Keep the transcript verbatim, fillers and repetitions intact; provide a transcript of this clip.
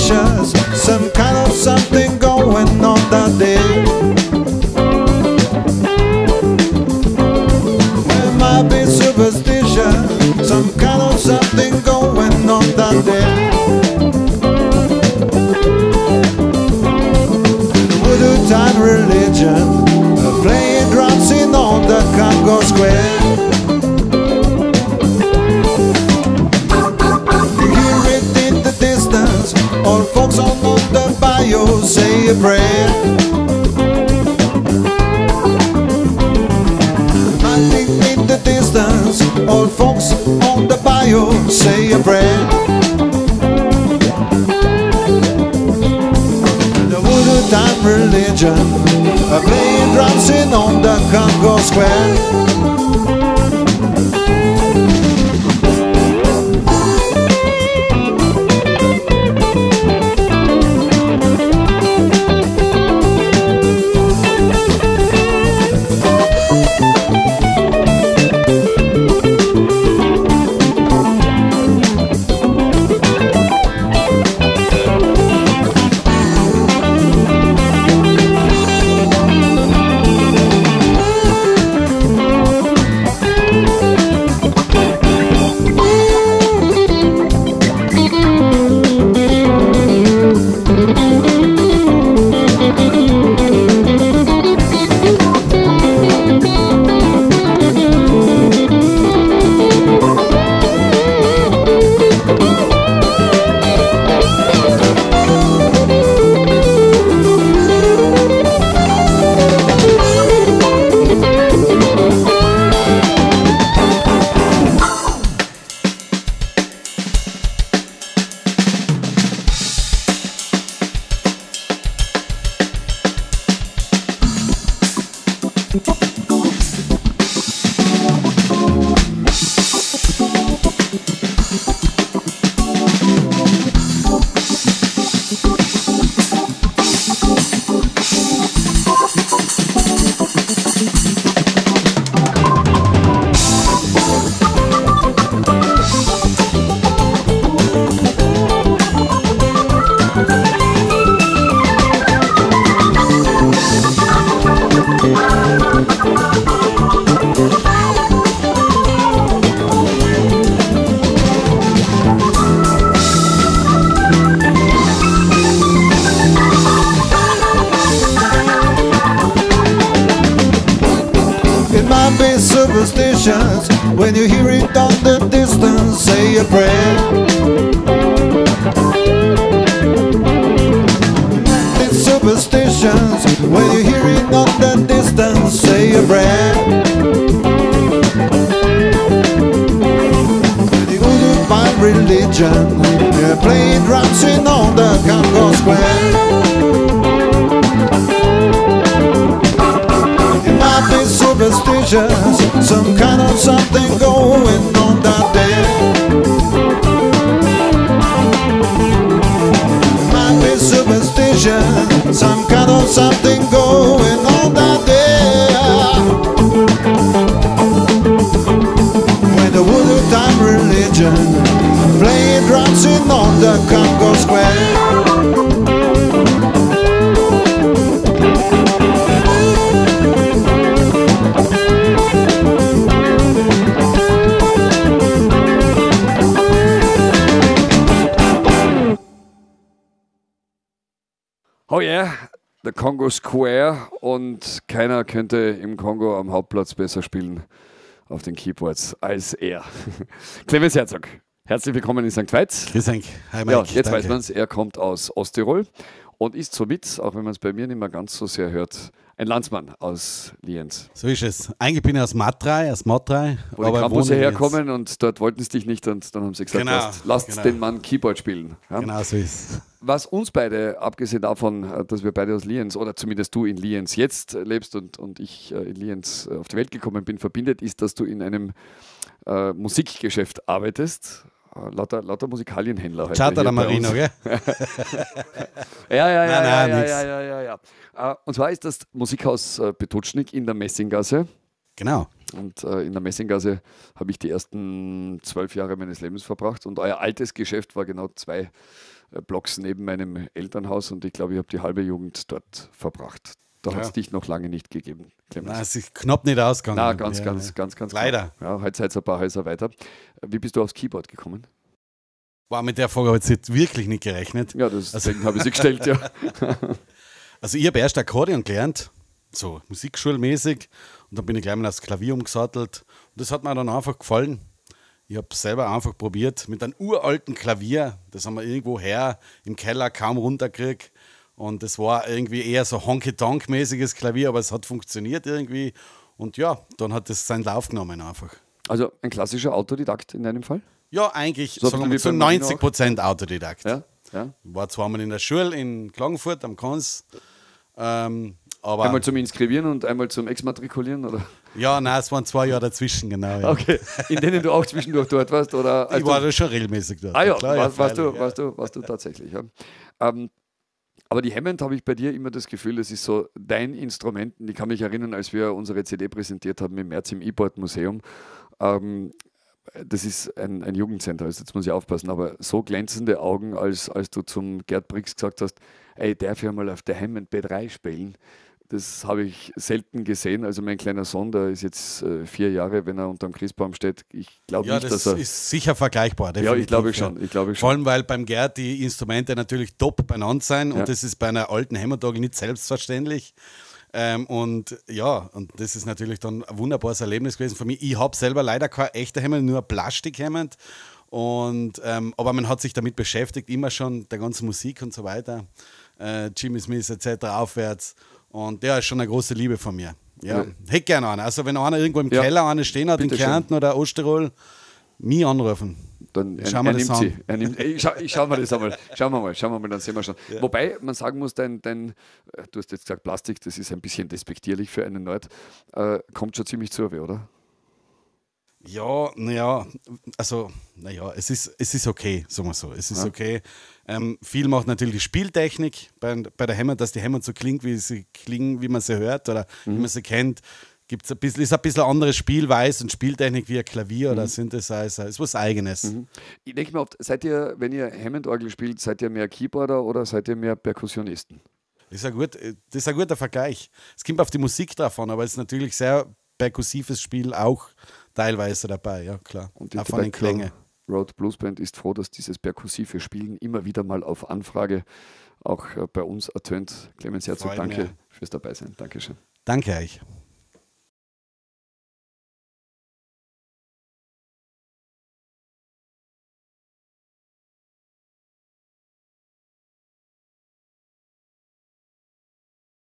superstitious, some kind of something going on that day. There might be superstition, some kind of something going on that day. The voodoo time religion, playing drums in on the Congo Square. All folks on the bayou say a prayer. Nothing in the distance. All folks on the bayou say a prayer. The voodoo time religion, playing drums in on the Congo Square. Superstitions, when you hear it on the distance, say a prayer. It's superstitions, when you hear it on the distance, say a prayer. The voodoo by religion, they're playing drums in on the Congo Square. Superstitious, some kind of something going on that day. Might be superstition, some kind of something going on that day. When the voodoo time religion playing drums in on the Congo Square. Oh yeah, der Congo Square, und keiner könnte im Kongo am Hauptplatz besser spielen auf den Keyboards als er. Clemens Herzog, herzlich willkommen in Sankt Veit. Grüß euch. Hi Mike. Ja, jetzt Danke. weiß man es, er kommt aus Osttirol und ist somit, auch wenn man es bei mir nicht mehr ganz so sehr hört, ein Landsmann aus Lienz. So ist es. Eigentlich bin ich aus Matrei, aus Matrei. Wo die Campusse herkommen und dort wollten sie dich nicht und dann haben sie gesagt, genau, lasst, lasst genau. den Mann Keyboard spielen. Ja? Genau so ist es. Was uns beide, abgesehen davon, dass wir beide aus Lienz, oder zumindest du in Lienz jetzt lebst und, und ich in Lienz auf die Welt gekommen bin, verbindet, ist, dass du in einem äh, Musikgeschäft arbeitest. Äh, lauter, lauter Musikalienhändler. Charter der Marino, gell? ja, ja, ja, nein, ja, nein, ja, ja, ja, ja, ja. Äh, und zwar ist das Musikhaus äh, Petutschnik in der Messinggasse. Genau. Und äh, in der Messinggasse habe ich die ersten zwölf Jahre meines Lebens verbracht. Und euer altes Geschäft war genau zwei äh, Blocks neben meinem Elternhaus und ich glaube, ich habe die halbe Jugend dort verbracht. Da hat es Ja. dich noch lange nicht gegeben, Clemens. Nein, es ist knapp nicht ausgegangen. Na, ganz, Ja, ganz, ja. ganz, ganz Leider. knapp. Ja, heute seid ihr ein paar Häuser weiter. Wie bist du aufs Keyboard gekommen? Wow, mit der Frage habe ich jetzt wirklich nicht gerechnet. Ja, das, Also- deswegen habe ich sie gestellt, ja. Also ich habe erst Akkordeon gelernt, so musikschulmäßig, und dann bin ich gleich mal aufs Klavier umgesattelt. Und das hat mir dann einfach gefallen. Ich habe selber einfach probiert mit einem uralten Klavier, das haben wir irgendwo her im Keller kaum runtergekriegt. Und das war irgendwie eher so Honky-Tonk-mäßiges Klavier, aber es hat funktioniert irgendwie. Und ja, dann hat es seinen Lauf genommen einfach. Also ein klassischer Autodidakt in deinem Fall? Ja, eigentlich So ein sagen wir bisschen mal wie zu beim Marino neunzig Prozent Autodidakt. Ja, ja. Ich war zweimal in der Schule in Klagenfurt am Kons. Ähm, aber Einmal zum Inskribieren und einmal zum Exmatrikulieren, oder? ja, nein, es waren zwei Jahre dazwischen, genau. Ja. Okay, in denen du auch zwischendurch dort warst, oder? Ich war da schon regelmäßig dort. Ah ja, Klar, warst, warst, freilich, du, ja. warst, du, warst du tatsächlich. Ja. Ähm, aber die Hammond habe ich bei dir immer das Gefühl, das ist so dein Instrument. Und ich kann mich erinnern, als wir unsere C D präsentiert haben im März im E-Board Museum. Ähm, das ist ein, ein Jugendcenter, also jetzt muss ich aufpassen, aber so glänzende Augen, als, als du zum Gerd Brix gesagt hast, ey, darf ich mal auf der Hammond B drei spielen? Das habe ich selten gesehen. Also mein kleiner Sohn, der ist jetzt äh, vier Jahre, wenn er unterm Christbaum steht. Ich glaube Ja, nicht, das dass er... ist sicher vergleichbar. Ja, definitiv, ich glaube schon. Ich glaube Vor schon. allem, weil beim Gerd die Instrumente natürlich top beieinander sind Ja. und das ist bei einer alten Hammond-Orgel nicht selbstverständlich. Ähm, und ja, und das ist natürlich dann ein wunderbares Erlebnis gewesen für mich. Ich habe selber leider keine echte Hammond, nur Plastik-Hammond. Und, ähm, aber man hat sich damit beschäftigt, immer schon, der ganzen Musik und so weiter. Äh, Jimmy Smith et cetera aufwärts. Und der ist schon eine große Liebe von mir. Ja, Ja. hätte gerne einen. Also wenn einer irgendwo im Ja. Keller einen stehen hat, in Bitte schön. Kärnten oder Osttirol, mich anrufen. Dann, er, Schauen wir er das nimmt an. sie. Er nimmt, ey, ich, schau, ich schau mal das einmal. Schauen wir mal, schauen wir mal, dann sehen wir schon. Wobei man sagen muss, dein, dein, äh, du hast jetzt gesagt Plastik, das ist ein bisschen despektierlich für einen Nerd, äh, kommt schon ziemlich zur Weh, oder? Ja, naja, also, naja, es ist, es ist okay, sagen wir so. Es ist Ja. okay. Ähm, viel macht natürlich die Spieltechnik bei, bei der Hammond, dass die Hammond so klingt, wie sie klingen, wie man sie hört oder wie man sie kennt. Gibt's ein bisschen, ist ein bisschen anderes Spielweise und Spieltechnik wie ein Klavier oder Synthesizer. Ist was Eigenes. Ich denke mir oft, seid ihr, wenn ihr Hammond-Orgel spielt, seid ihr mehr Keyboarder oder seid ihr mehr Perkussionisten? Das ist, ein gut, das ist ein guter Vergleich. Es kommt auf die Musik drauf an, aber es ist natürlich sehr perkussives Spiel auch teilweise dabei, ja klar. Und die auch von den Tobacco Klängen. Road Blues Band ist froh, dass dieses perkussive Spielen immer wieder mal auf Anfrage auch äh, bei uns ertönt. Clemens Herzog, Freut mich. danke fürs Dabeisein. Dankeschön. Danke euch.